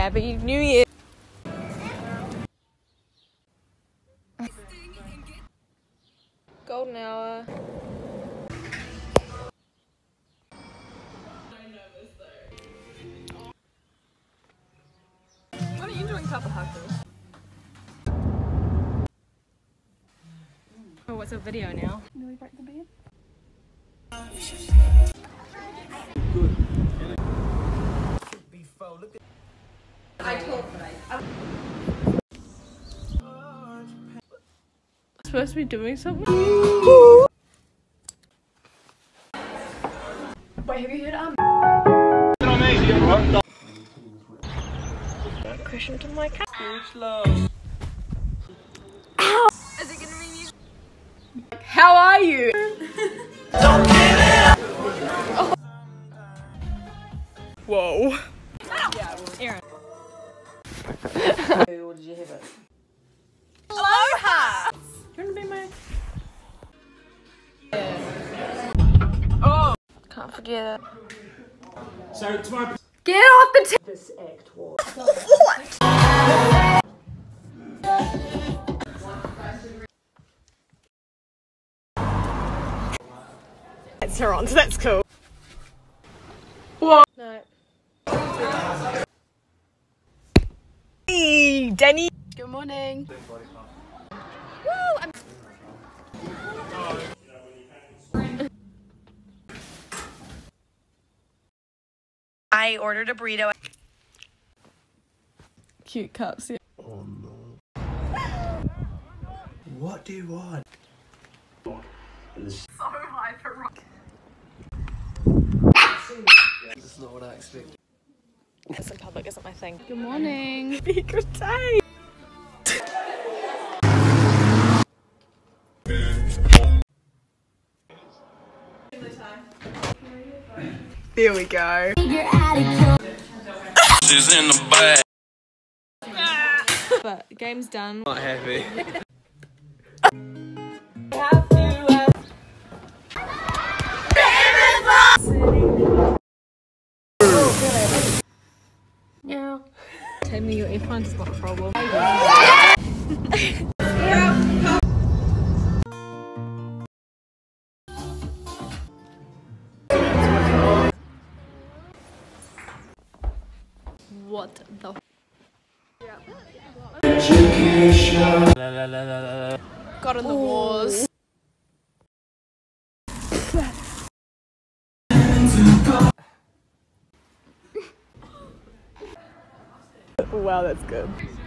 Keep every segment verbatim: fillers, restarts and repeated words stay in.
Happy New Year. Golden hour. What are you doing, Papa Huckles? Oh, what's a video now? Do we break the bed? Good. I told I'm supposed to be doing something. Wait, have you heard um? Cushion to my cat. Ow! Is it gonna be music? How are you? Don't get it. Oh. Whoa. Yeah, Aaron. What did you have it? Aloha! Do you want to be my... Yeah. Oh! Can't forget it. So tomorrow. Get off the t- This act was. What? It's her on, so that's cool. What? No. Hey, Danny. Good morning. Woo! I'm I ordered a burrito. Cute cups, yeah. Oh no. What do you want? So high for rock. This is not what I expected. This in public isn't my thing. Good morning. Be a good day. There we go. She's in the bag. But game's done. Not happy. Yeah. Tell me your earphones is not a problem. What the? Got in the wars. Wow, that's good.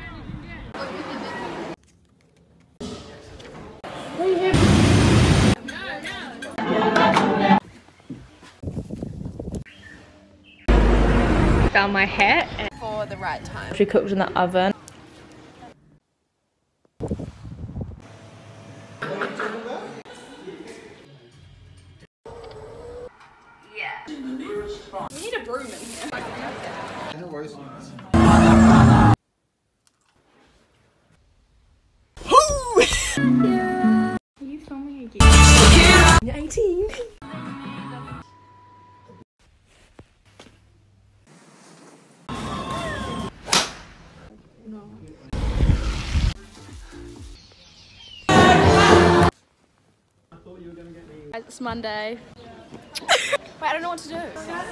Found my hat for the right time. She cooked in the oven. Yeah. We need a broom in here. No worries. Yeah. Are you filming again? You're eighteen. No. I thought you were gonna get me. It's Monday. Wait, I don't know what to do.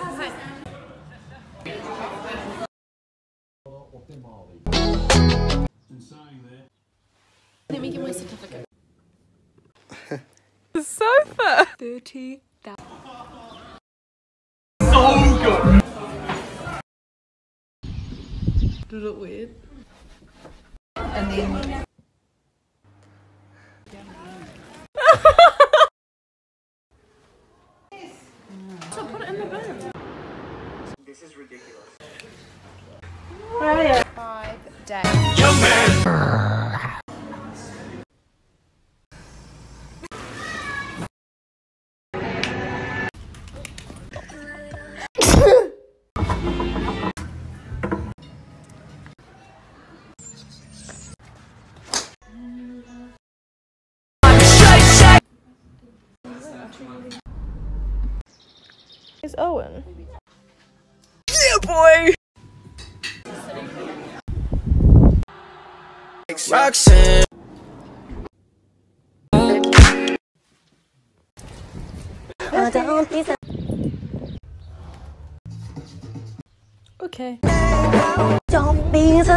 In saying that. Let me get my certificate. The sofa. Thirty thousand. So good. Did it weird? And then. So put it in the bin. This is ridiculous. Five days. Young man. Is Owen? Yeah, boy. Roxanne. Okay. Don't be so.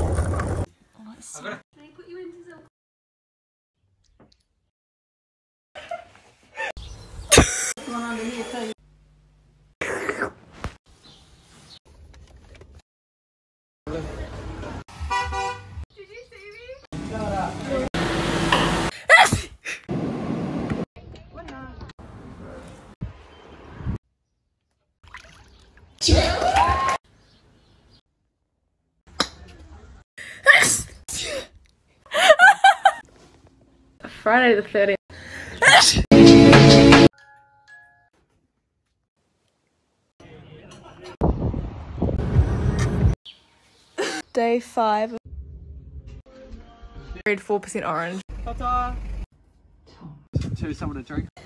Friday the thirtieth. Day five. four percent orange. To someone to drink.